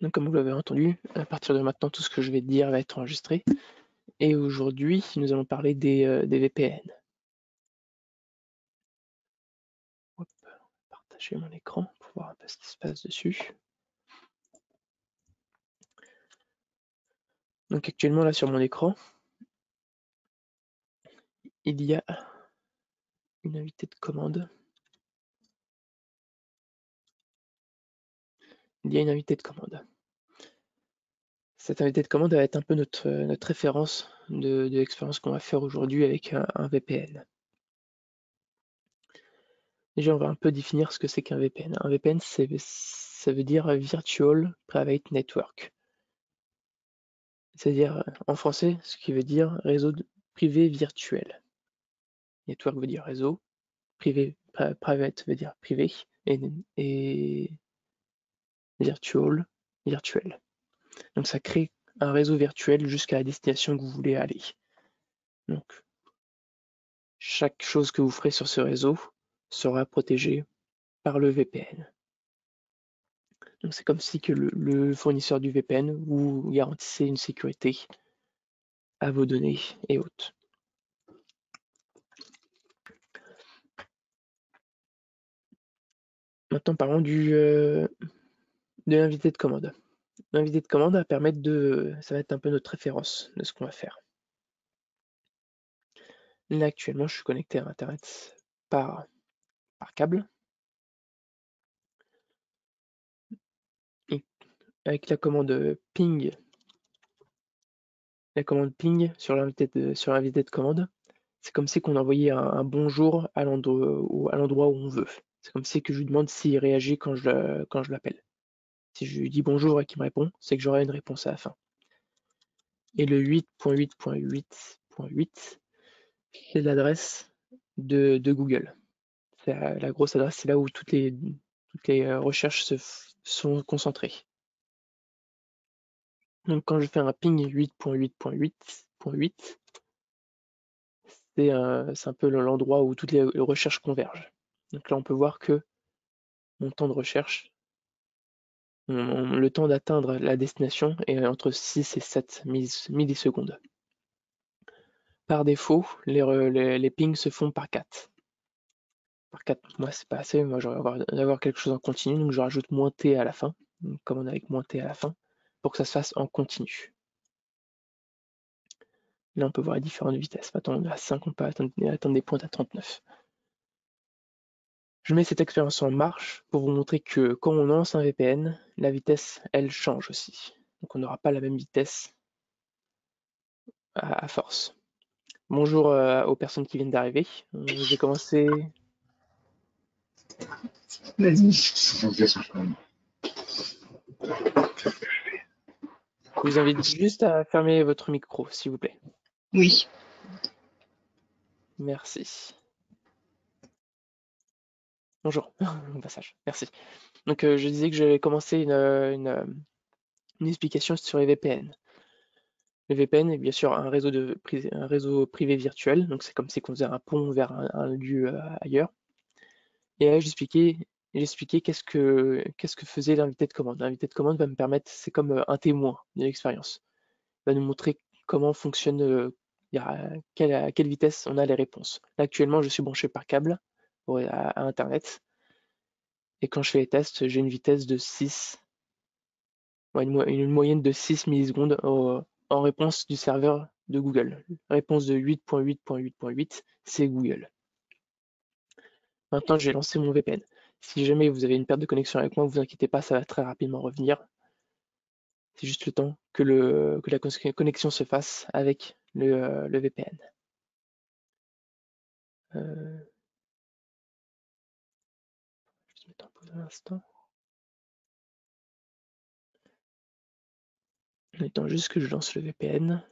Donc, comme vous l'avez entendu, à partir de maintenant, tout ce que je vais dire va être enregistré. Et aujourd'hui, nous allons parler des VPN. Hop, partager mon écran pour voir un peu ce qui se passe dessus. Donc actuellement, là sur mon écran, il y a une invitée de commande. Il y a une invitée de commande. Cette invitée de commande va être un peu notre référence de l'expérience qu'on va faire aujourd'hui avec un VPN. Déjà, on va un peu définir ce que c'est qu'un VPN. Un VPN, ça veut dire Virtual Private Network. C'est-à-dire, en français, ce qui veut dire réseau privé virtuel. Network veut dire réseau, privé, private veut dire privé, et virtual, virtuel. Donc ça crée un réseau virtuel jusqu'à la destination que vous voulez aller. Donc, chaque chose que vous ferez sur ce réseau sera protégée par le VPN. Donc c'est comme si que le fournisseur du VPN vous garantissait une sécurité à vos données et autres. Maintenant parlons de l'invité de commande. L'invité de commande va permettre ça va être un peu notre référence de ce qu'on va faire. Là actuellement je suis connecté à internet par câble. Et avec la commande ping sur l'invité de commande, c'est comme si qu'on envoyait un bonjour à l'endroit où on veut. C'est comme si que je lui demande s'il réagit quand je l'appelle. Si je lui dis bonjour et qu'il me répond, c'est que j'aurai une réponse à la fin. Et le 8.8.8.8, c'est l'adresse de Google. C'est la grosse adresse, c'est là où toutes les recherches sont concentrées. Donc quand je fais un ping 8.8.8.8, c'est un peu l'endroit où toutes les recherches convergent. Donc là, on peut voir que mon temps de recherche, le temps d'atteindre la destination est entre 6 et 7 millisecondes. Par défaut, les pings se font par 4. Par 4, moi, c'est pas assez. Moi, j'aurais d'avoir quelque chose en continu, donc je rajoute -t à la fin, une commande avec -t à la fin, pour que ça se fasse en continu. Là, on peut voir les différentes vitesses. Maintenant, on est à 5, on peut atteindre des pointes à 39. Je mets cette expérience en marche pour vous montrer que quand on lance un VPN, la vitesse, elle change aussi. Donc on n'aura pas la même vitesse à force. Bonjour aux personnes qui viennent d'arriver. Je vais commencer. Vas-y. Je vous invite juste à fermer votre micro, s'il vous plaît. Oui. Merci. Bonjour, au passage. Merci. Donc je disais que j'allais commencer une explication sur les VPN. Le VPN est bien sûr un réseau privé virtuel, donc c'est comme si on faisait un pont vers un lieu ailleurs. Et là, j'expliquais qu'est-ce que faisait l'invité de commande. L'invité de commande va me permettre, c'est comme un témoin de l'expérience. Il va nous montrer comment fonctionne, à quelle vitesse on a les réponses. Là, actuellement, je suis branché par câble à Internet. Et quand je fais les tests, j'ai une vitesse de 6, ouais, une moyenne de 6 millisecondes en réponse du serveur de Google. Réponse de 8.8.8.8, c'est Google. Maintenant, j'ai lancé mon VPN. Si jamais vous avez une perte de connexion avec moi, vous inquiétez pas, ça va très rapidement revenir. C'est juste le temps que la connexion se fasse avec le VPN. Je vais mettre en pause un instant. Le temps juste que je lance le VPN.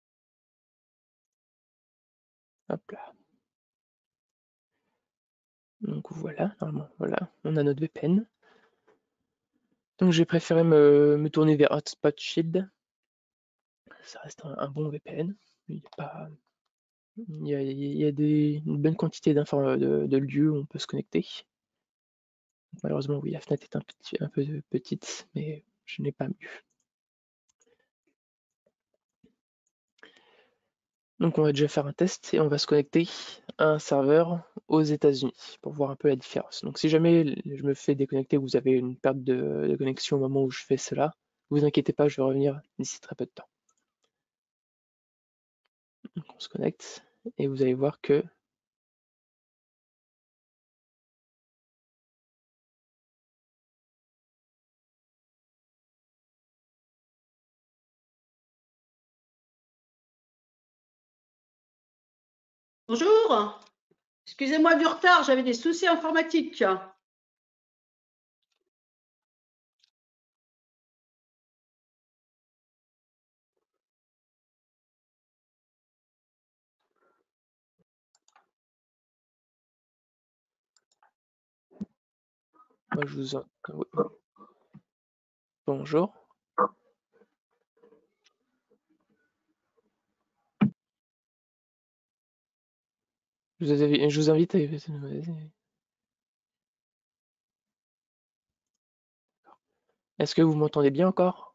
Hop là. Donc voilà, normalement, voilà, on a notre VPN. Donc j'ai préféré me tourner vers Hotspot Shield. Ça reste un bon VPN. Il y a pas, il y a une bonne quantité de lieux où on peut se connecter. Malheureusement, oui, la fenêtre est un peu petite, mais je n'ai pas mieux. Donc on va déjà faire un test et on va se connecter à un serveur aux États-Unis pour voir un peu la différence. Donc si jamais je me fais déconnecter, vous avez une perte de connexion au moment où je fais cela, vous inquiétez pas, je vais revenir d'ici très peu de temps. Donc on se connecte et vous allez voir que Bonjour, excusez-moi du retard, j'avais des soucis informatiques. moi je vous oui. Bonjour. Je vous invite à... Est-ce que vous m'entendez bien encore?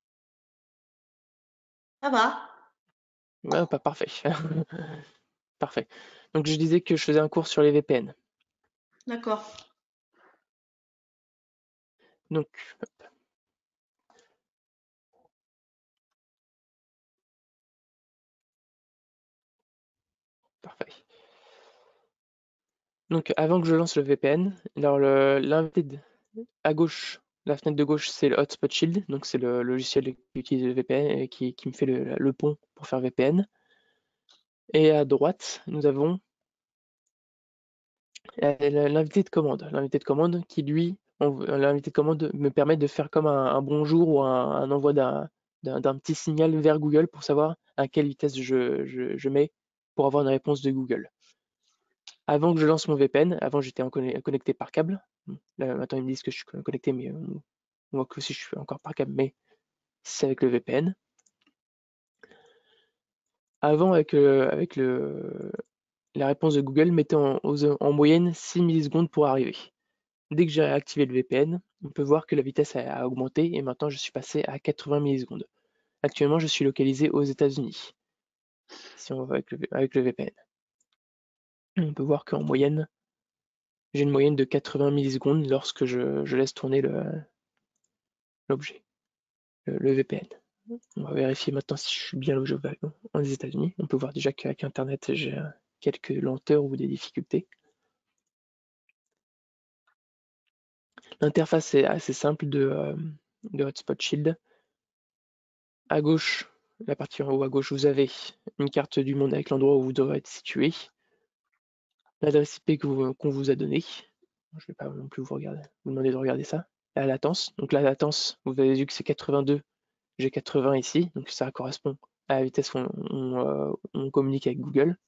Ça va? Ouais, pas parfait. Parfait. Donc je disais que je faisais un cours sur les VPN. D'accord. Donc, parfait. Donc avant que je lance le VPN, alors l'invité à gauche, la fenêtre de gauche, c'est le Hotspot Shield, donc c'est le logiciel qui utilise le VPN et qui me fait le pont pour faire VPN. Et à droite, nous avons l'invité de commande. L'invité de commande qui, lui, l'invité de commande me permet de faire comme un bonjour ou un envoi d'un petit signal vers Google pour savoir à quelle vitesse je mets pour avoir une réponse de Google. Avant que je lance mon VPN, avant j'étais connecté par câble. Là, maintenant ils me disent que je suis connecté, mais on voit que si je suis encore par câble, mais c'est avec le VPN. Avant, la réponse de Google mettait en moyenne 6 millisecondes pour arriver. Dès que j'ai activé le VPN, on peut voir que la vitesse a augmenté et maintenant je suis passé à 80 millisecondes. Actuellement, je suis localisé aux États-Unis, si on va avec le VPN. On peut voir qu'en moyenne, j'ai une moyenne de 80 millisecondes lorsque je laisse tourner l'objet, le VPN. On va vérifier maintenant si je suis bien logé aux États-Unis. On peut voir déjà qu'avec Internet, j'ai quelques lenteurs ou des difficultés. L'interface est assez simple de Hotspot Shield. À gauche, la partie en haut à gauche, vous avez une carte du monde avec l'endroit où vous devrez être situé, l'adresse IP qu'on vous a donnée. Je ne vais pas non plus vous demander de regarder ça. La latence. Donc la latence, vous avez vu que c'est 82, j'ai 80 ici, donc ça correspond à la vitesse on communique avec Google.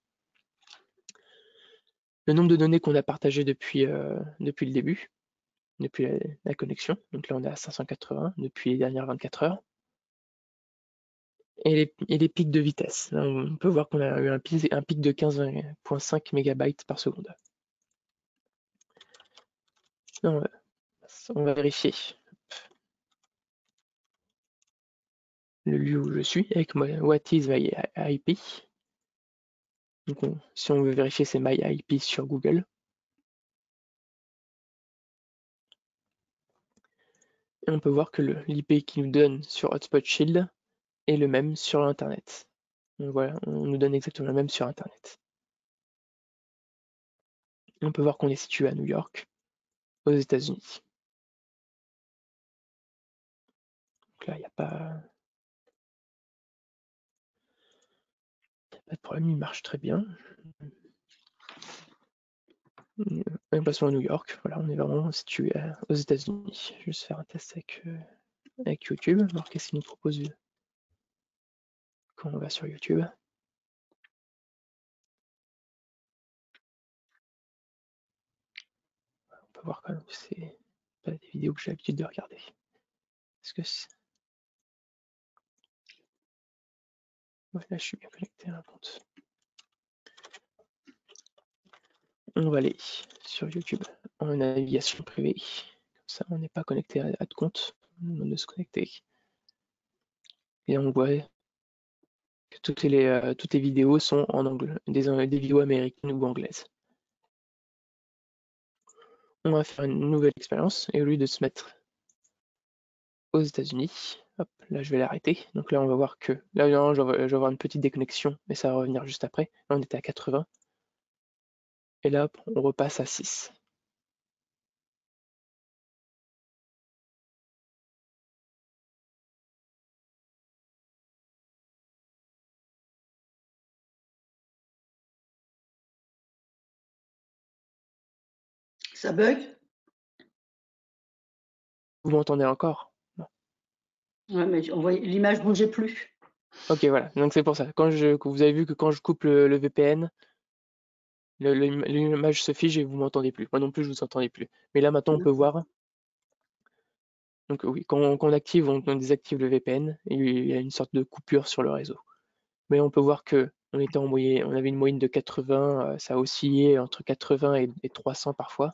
Le nombre de données qu'on a partagé depuis le début, depuis la connexion. Donc là, on est à 580 depuis les dernières 24 heures. Et les pics de vitesse. Là, on peut voir qu'on a eu un pic de 15,5 MB par seconde. Là, on va vérifier le lieu où je suis avec What is my IP. Donc si on veut vérifier, c'est my IP sur Google. Et on peut voir que l'IP qui nous donne sur Hotspot Shield est le même sur Internet. Donc voilà, on nous donne exactement le même sur Internet. On peut voir qu'on est situé à New York, aux États-Unis. Donc là, il n'y a pas de problème, il marche très bien. Emplacement à New York, voilà, on est vraiment situé aux États-Unis. Je vais juste faire un test avec YouTube, voir qu'est-ce qu'il nous propose quand on va sur YouTube. peut voir quand même que c'est pas des vidéos que j'ai l'habitude de regarder. Est-ce que c'est... Ouais, là, je suis bien connecté à un compte. On va aller sur YouTube en navigation privée. Comme ça, on n'est pas connecté à de compte. On demande de se connecter. Et on voit que toutes les vidéos sont en anglais, des vidéos américaines ou anglaises. On va faire une nouvelle expérience et au lieu de se mettre aux États-Unis, hop, là je vais l'arrêter. Donc là on va voir que là je vais avoir une petite déconnexion, mais ça va revenir juste après. Là on était à 80 et là hop, on repasse à 6. Ça bug? Vous m'entendez encore? Non. Ouais, mais l'image bougeait plus. Ok, voilà, donc c'est pour ça. Vous avez vu que quand je coupe le VPN, l'image se fige et vous m'entendez plus. Moi non plus, je vous entendais plus. Mais là maintenant, on peut voir. Donc oui, quand on active, on désactive le VPN et il y a une sorte de coupure sur le réseau. Mais on peut voir que on avait une moyenne de 80, ça a oscillé entre 80 et 300 parfois.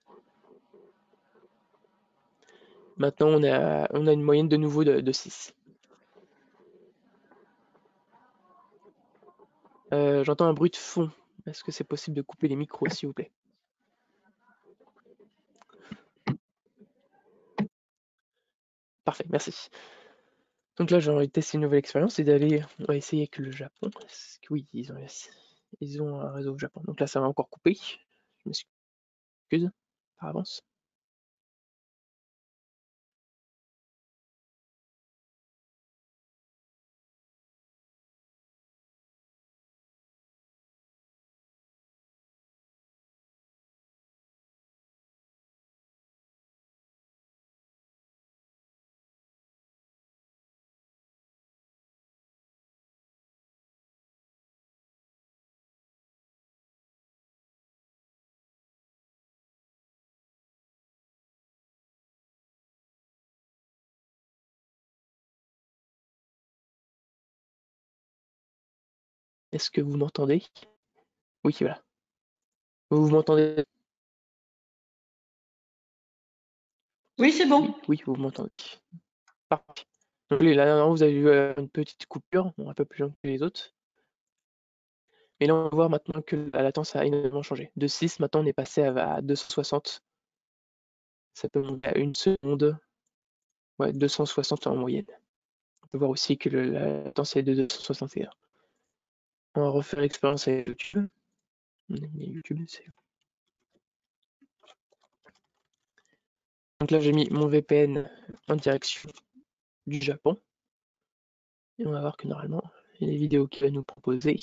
Maintenant, on a une moyenne de nouveau de 6. J'entends un bruit de fond. Est-ce que c'est possible de couper les micros, s'il vous plaît? Parfait, merci. Donc là, j'ai envie de tester une nouvelle expérience et on va essayer avec le Japon. Parce que oui, ils ont un réseau au Japon. Donc là, ça va encore couper. Je m'excuse par avance. Est-ce que vous m'entendez? Oui, voilà. Vous m'entendez? Oui, c'est bon. Oui, oui, vous m'entendez. Parfait. Donc là, vous avez vu une petite coupure, bon, un peu plus longue que les autres. Et là, on va voir maintenant que la latence a énormément changé. De 6, maintenant, on est passé à 260. Ça peut monter à 1 seconde. Ouais, 260 en moyenne. On peut voir aussi que la latence est de 261. On va refaire l'expérience avec YouTube. YouTube, donc là, j'ai mis mon VPN en direction du Japon. Et on va voir que normalement, les vidéos qu'il va nous proposer,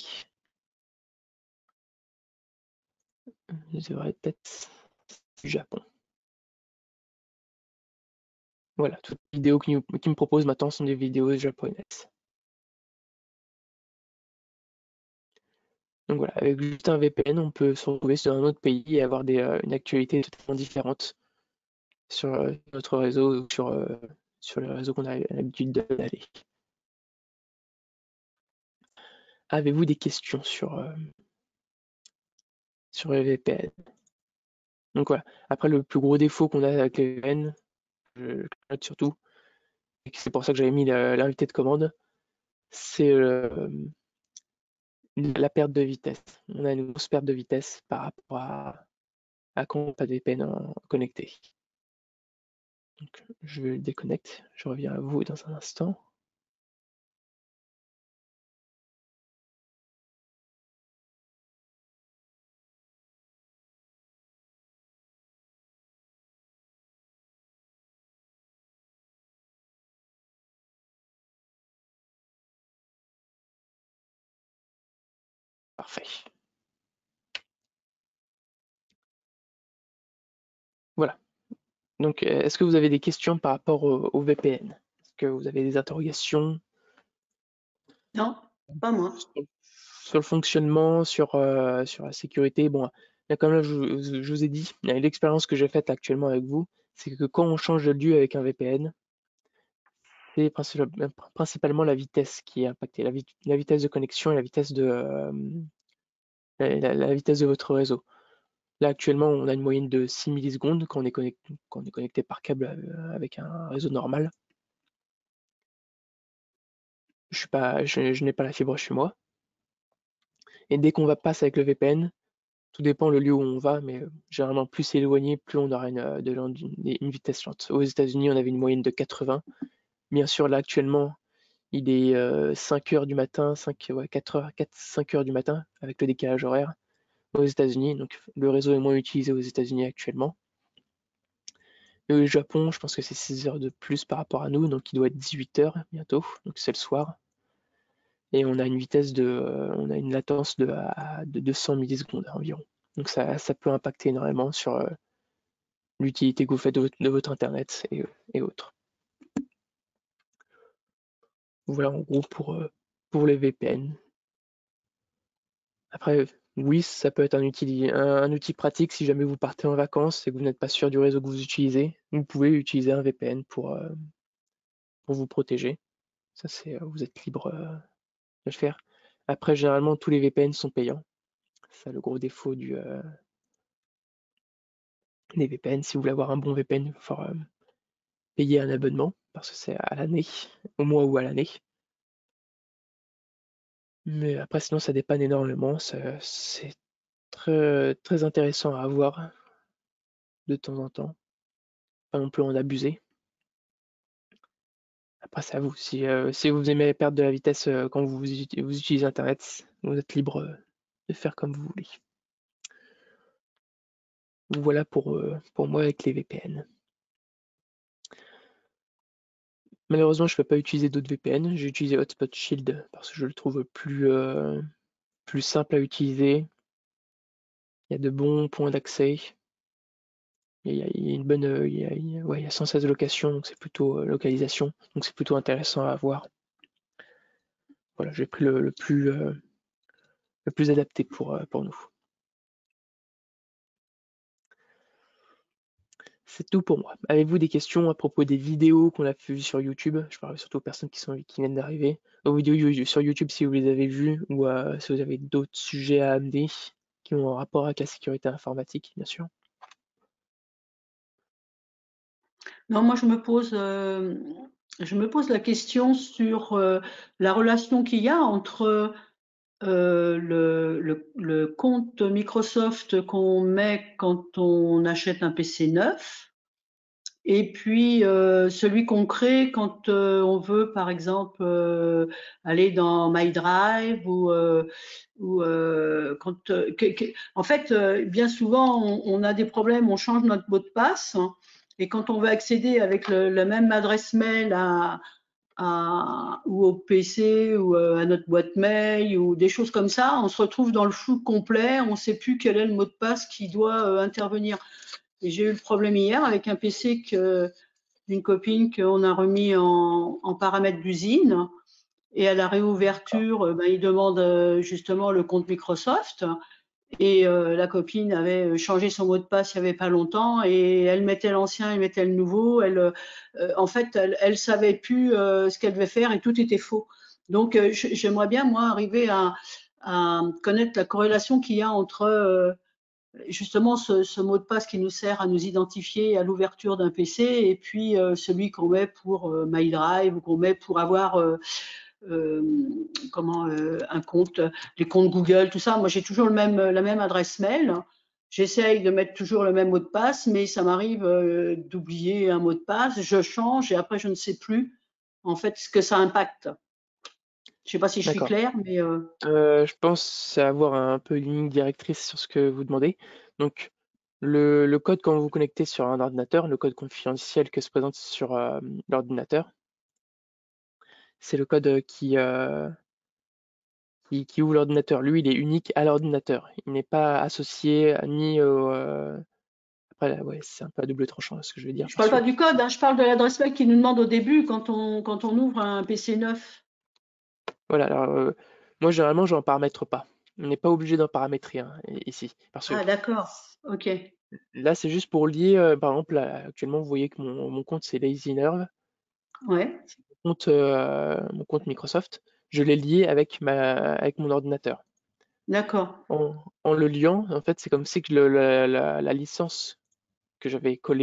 devraient être du Japon. Voilà, toutes les vidéos qu'il me propose maintenant sont des vidéos japonaises. Donc voilà, avec juste un VPN, on peut se retrouver sur un autre pays et avoir une actualité totalement différente sur notre réseau ou sur le réseau qu'on a l'habitude d'aller. Avez-vous des questions sur les VPN? Donc voilà. Après, le plus gros défaut qu'on a avec les VPN, je note surtout, et c'est pour ça que j'avais mis l'invité de commande, c'est la perte de vitesse. On a une grosse perte de vitesse par rapport à quand on n'a pas de VPN connecté. Donc, je le déconnecte. Je reviens à vous dans un instant. Parfait. Voilà. Donc, est-ce que vous avez des questions par rapport au VPN? Est-ce que vous avez des interrogations Non, pas moi. sur le fonctionnement, sur la sécurité? Bon, là, comme là, je vous ai dit, l'expérience que j'ai faite actuellement avec vous, c'est que quand on change de lieu avec un VPN, c'est principalement la vitesse qui est impactée, la vitesse de connexion et la vitesse la vitesse de votre réseau. Là, actuellement, on a une moyenne de 6 millisecondes quand on est connecté par câble avec un réseau normal. Je n'ai pas la fibre chez moi. Et dès qu'on va passer avec le VPN, tout dépend le lieu où on va, mais généralement, plus c'est éloigné, plus on aura une vitesse lente. Aux États-Unis, on avait une moyenne de 80. Bien sûr, là, actuellement, il est 5 heures du matin, 4 heures, 5 heures du matin, avec le décalage horaire aux États-Unis. Donc, le réseau est moins utilisé aux États-Unis actuellement. Et au Japon, je pense que c'est 6 heures de plus par rapport à nous, donc il doit être 18 heures bientôt, donc c'est le soir. Et on a on a une latence de 200 millisecondes environ. Donc ça peut impacter énormément sur l'utilité que vous faites de votre Internet et autres. Voilà en gros pour les VPN. Après, oui, ça peut être un outil pratique si jamais vous partez en vacances et que vous n'êtes pas sûr du réseau que vous utilisez. Vous pouvez utiliser un VPN pour vous protéger. Ça, vous êtes libre de le faire. Après, généralement, tous les VPN sont payants. C'est ça le gros défaut des VPN. Si vous voulez avoir un bon VPN, il va falloir payer un abonnement parce que c'est à l'année, au mois ou à l'année. Mais après, sinon, ça dépanne énormément. C'est très, très intéressant à avoir de temps en temps. Pas non plus en abuser. Après, c'est à vous. Si vous aimez perdre de la vitesse quand vous utilisez Internet, vous êtes libre de faire comme vous voulez. Voilà pour moi avec les VPN. Malheureusement, je ne peux pas utiliser d'autres VPN. J'ai utilisé Hotspot Shield parce que je le trouve plus simple à utiliser. Il y a de bons points d'accès. Il y a une bonne, il y a 116 locations, donc c'est plutôt localisation, donc c'est plutôt intéressant à avoir. Voilà, j'ai pris le plus adapté pour nous. C'est tout pour moi. Avez-vous des questions à propos des vidéos qu'on a vues sur YouTube? Je parle surtout aux personnes qui viennent d'arriver. Aux vidéos sur YouTube si vous les avez vues ou si vous avez d'autres sujets à amener qui ont un rapport avec la sécurité informatique, bien sûr. Non, moi je me pose la question sur la relation qu'il y a entre le compte Microsoft qu'on met quand on achète un PC neuf et puis celui qu'on crée quand on veut, par exemple, aller dans My Drive ou quand, en fait, bien souvent, on a des problèmes, on change notre mot de passe, hein, et quand on veut accéder avec la même adresse mail ou au PC ou à notre boîte mail ou des choses comme ça, on se retrouve dans le flou complet, on ne sait plus quel est le mot de passe qui doit intervenir. Et j'ai eu le problème hier avec un PC d'une copine qu'on a remis en paramètres d'usine. Et à la réouverture, ben, il demande justement le compte Microsoft. Et la copine avait changé son mot de passe il n'y avait pas longtemps et elle mettait l'ancien, elle mettait le nouveau. En fait, elle savait plus ce qu'elle devait faire et tout était faux. Donc, j'aimerais bien, moi, arriver à connaître la corrélation qu'il y a entre justement ce mot de passe qui nous sert à nous identifier à l'ouverture d'un PC et puis celui qu'on met pour MyDrive ou qu'on met pour avoir euh, un compte, les comptes Google, tout ça. Moi, j'ai toujours la même adresse mail. J'essaye de mettre toujours le même mot de passe, mais ça m'arrive d'oublier un mot de passe. Je change et après, je ne sais plus en fait ce que ça impacte. Je ne sais pas si je suis D'accord. claire, mais Je pense avoir un peu une ligne directrice sur ce que vous demandez. Donc, le code quand vous vous connectez sur un ordinateur, le code confidentiel que se présente sur l'ordinateur, c'est le code qui ouvre l'ordinateur. Lui, il est unique à l'ordinateur. Il n'est pas associé ni au. Après, là, ouais, c'est un peu à double tranchant ce que je veux dire je ne parce parle que pas du code, hein, je parle de l'adresse mail qui nous demande au début quand on ouvre un PC neuf. voilà. Alors, moi, généralement, j'en paramètre pas. On n'est pas obligé d'en paramétrer ici. Parce que Ah, d'accord. Ok. là, c'est juste pour lier, par exemple, là, actuellement, vous voyez que mon compte, c'est Lazy Nerve, Ouais. mon compte Microsoft. Je l'ai lié avec mon ordinateur. D'accord. En le liant, en fait, c'est comme si que la licence que j'avais collée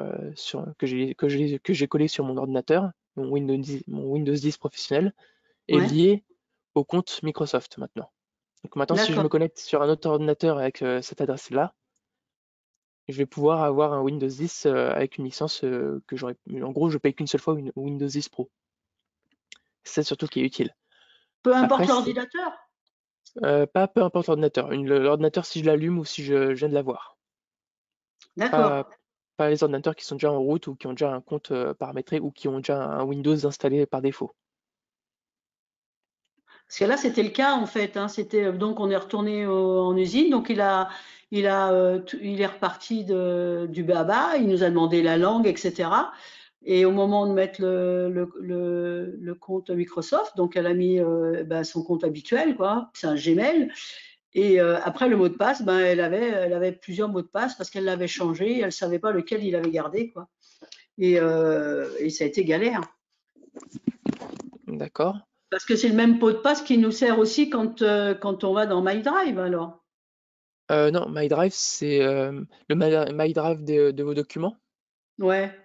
que j'ai collée sur mon ordinateur, mon Windows 10 professionnel, est Ouais. liée au compte Microsoft maintenant. Donc maintenant, si je D'accord. me connecte sur un autre ordinateur avec cette adresse-là, je vais pouvoir avoir un Windows 10 avec une licence que j'aurais. En gros, je paye qu'une seule fois une Windows 10 Pro. C'est ça surtout qui est utile. Peu Après, importe l'ordinateur. pas peu importe l'ordinateur. L'ordinateur, si je l'allume ou si je viens de l'avoir. D'accord. Pas, pas les ordinateurs qui sont déjà en route ou qui ont déjà un compte paramétré ou qui ont déjà un Windows installé par défaut. Parce que là, c'était le cas en fait, hein. C'était donc on est retourné en usine, donc il est reparti du BABA. Il nous a demandé la langue, etc. Et au moment de mettre le compte Microsoft, donc elle a mis ben, son compte habituel, quoi. C'est un Gmail. Et après le mot de passe, ben elle avait plusieurs mots de passe parce qu'elle l'avait changé. Elle savait pas lequel il avait gardé, quoi. Et ça a été galère. D'accord? Parce que c'est le même mot de passe qui nous sert aussi quand on va dans MyDrive, alors. Non, MyDrive, c'est le MyDrive de vos documents. Ouais.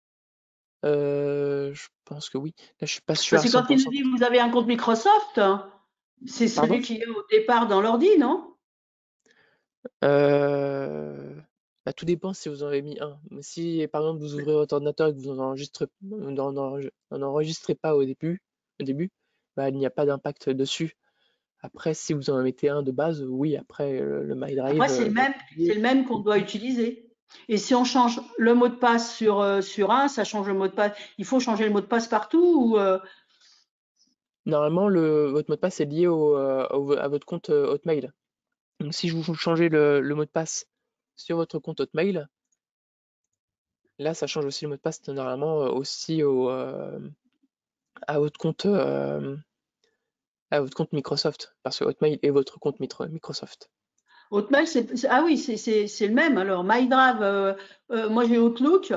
Je pense que oui. Là, je suis pas sûr Parce à que quand il nous 100%. dit vous avez un compte Microsoft, hein, c'est Pardon? celui qui est au départ dans l'ordi, non? Euh, Bah, tout dépend si vous en avez mis un. Mais si, par exemple, vous ouvrez votre ordinateur et que vous n'en enregistrez pas au début, bah, il n'y a pas d'impact dessus. Après, si vous en mettez un de base, oui, après, le Après, MyDrive va être c'est lié. le même qu'on doit utiliser. Et si on change le mot de passe sur un, ça change le mot de passe. Il faut changer le mot de passe partout ou Normalement, votre mot de passe est lié à votre compte Hotmail. Donc, si vous changez le mot de passe sur votre compte Hotmail, là, ça change aussi le mot de passe normalement aussi à votre compte. À votre compte Microsoft, parce que Hotmail est votre compte Microsoft. Hotmail, ah oui, c'est le même. Alors, MyDrive, moi j'ai Outlook.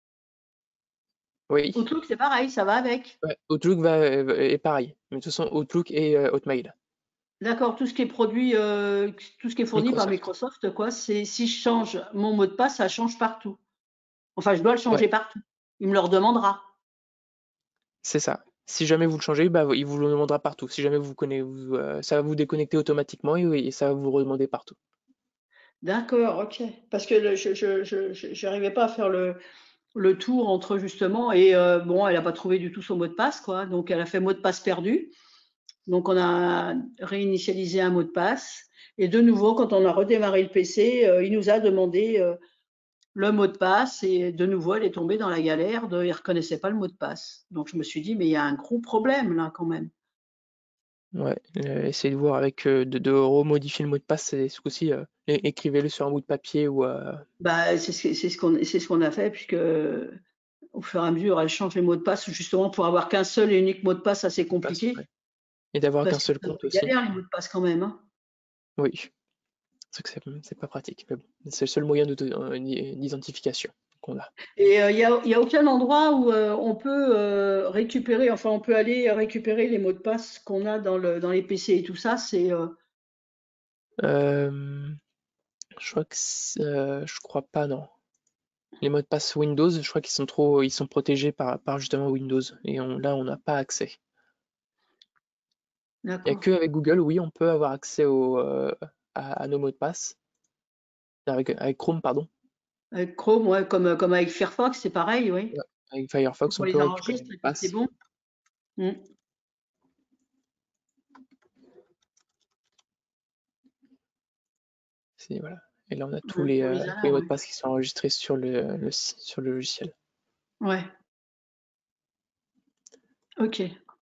Oui, Outlook, c'est pareil, ça va avec. ouais, Outlook est pareil. Mais de toute façon, Outlook et Hotmail. D'accord, tout ce qui est produit, tout ce qui est fourni par Microsoft. Microsoft, quoi, c'est si je change mon mot de passe, ça change partout. Enfin, je dois le Ouais, changer partout. Il me le redemandera. c'est ça. Si jamais vous le changez, bah, il vous le demandera partout. Si jamais ça va vous déconnecter automatiquement et ça va vous redemander partout. D'accord, ok. Parce que j'arrivais pas à faire le tour entre justement et bon, elle a pas trouvé du tout son mot de passe, quoi. Donc elle a fait mot de passe perdu. Donc on a réinitialisé un mot de passe. Et de nouveau, quand on a redémarré le PC, il nous a demandé le mot de passe et de nouveau, elle est tombée dans la galère de, il reconnaissait pas le mot de passe. Donc je me suis dit, mais il y a un gros problème là quand même. Ouais, essayez de voir de remodifier le mot de passe et ce coup-ci, écrivez-le sur un bout de papier ou Bah, c'est ce qu'on a fait puisque au fur et à mesure, elle change les mots de passe justement pour avoir qu'un seul et unique mot de passe assez passe, compliqué ouais. Et d'avoir parce qu'un que seul c'est un compte peu aussi. galère les mots de passe quand même, hein. Oui. C'est que c'est pas pratique, mais bon, c'est le seul moyen d'identification qu'on a. Et il y a aucun endroit où on peut récupérer, enfin on peut aller récupérer les mots de passe qu'on a dans les PC et tout ça. C'est Euh, je crois pas, non. Les mots de passe Windows, je crois ils sont protégés par justement Windows. Et là, on n'a pas accès. Il n'y a d'accord. que avec Google, oui, on peut avoir accès à nos mots de passe. Avec Chrome, pardon. Avec Chrome, ouais, comme avec Firefox, c'est pareil, oui. Ouais. Avec Firefox, On on peut les récupérer les enregistre mots et de puis c'est passe. bon. Mm. Voilà. Et là, on a On autorise tous les là, mots de ouais. passe qui sont enregistrés sur le logiciel. Ouais, ok.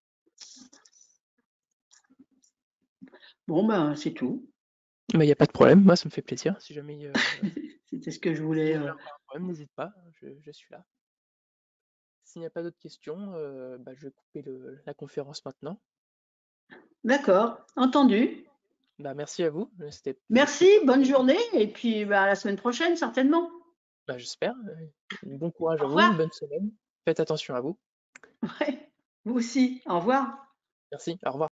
Bon, ben c'est tout. Mais il n'y a pas de problème, moi, ça me fait plaisir. C'était ce que je Si voulais. jamais encore un problème, n'hésite pas, je suis là. S'il n'y a pas d'autres questions, bah, je vais couper la conférence maintenant. D'accord, entendu. Bah, merci à vous, c'était très Merci, bonne journée et puis bah, à la semaine prochaine certainement. bah, j'espère, bon courage Au à vous, une revoir. bonne semaine. Faites attention à vous. Ouais, vous aussi. Au revoir. Merci, au revoir.